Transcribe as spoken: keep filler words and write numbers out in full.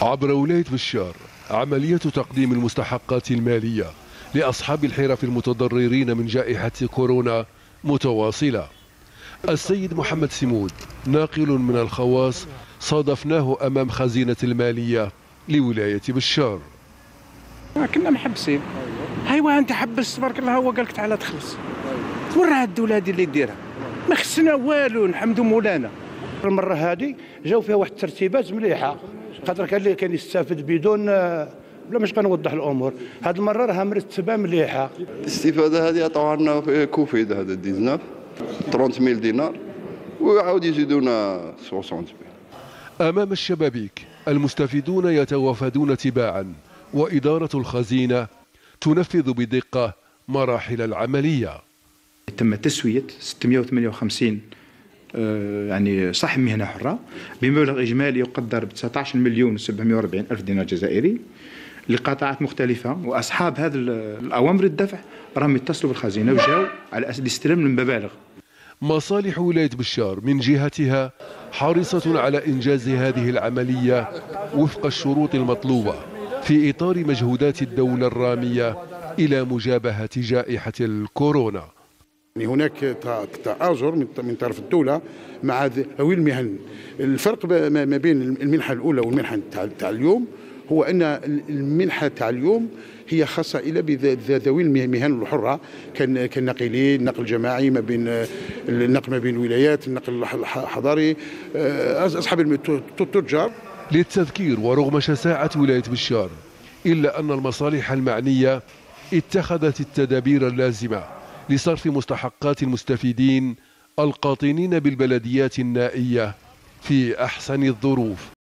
عبر ولاية بشار عملية تقديم المستحقات المالية لأصحاب الحرف المتضررين من جائحة كورونا متواصلة. السيد محمد سمود ناقل من الخواص صادفناه أمام خزينة المالية لولاية بشار. كنا محبسين، هايوا انت حبس تبارك الله، هو قال لك تعال تخلص. ورا الدوله هذه اللي ديرها ما خصنا والو، نحمدوا مولانا. المره هذه جاو فيها واحد الترتيبات مليحه، خاطر كان اللي كان يستافد بدون بلا مش كنوضح الامور. هذه المره راها مرتبه مليحه. الاستفاده هذه عطاوها لنا في كوفيد هذا تسعطاش ثلاثين ألف دينار ويعاود يزيدونا ستين. امام الشبابيك المستفيدون يتوافدون تباعا، واداره الخزينه تنفذ بدقه مراحل العمليه. تم تسويه ستمائة وثمانية وخمسين يعني صاحب مهنه حره بمبلغ اجمالي يقدر ب تسعة عشر مليون وسبعمائة وأربعين ألف دينار جزائري لقطاعات مختلفه، واصحاب هذا الاوامر الدفع راهم يتصلوا بالخزينه وجاوا على اساس الاستلام المبالغ. مصالح ولاية بشار من جهتها حريصة على إنجاز هذه العملية وفق الشروط المطلوبة في إطار مجهودات الدولة الرامية إلى مجابهة جائحة الكورونا. هناك تآزر من طرف الدولة مع ذوي المهن. الفرق ما بين المنحة الأولى والمنحة تاع اليوم هو أن المنحة تاع اليوم هي خاصة إلى بذوي المهن الحرة كالناقلين، النقل الجماعي ما بين النقل ما بين الولايات، النقل الحضري، أصحاب التجار. للتذكير ورغم شساعة ولاية بشار إلا أن المصالح المعنية اتخذت التدابير اللازمة لصرف مستحقات المستفيدين القاطنين بالبلديات النائية في أحسن الظروف.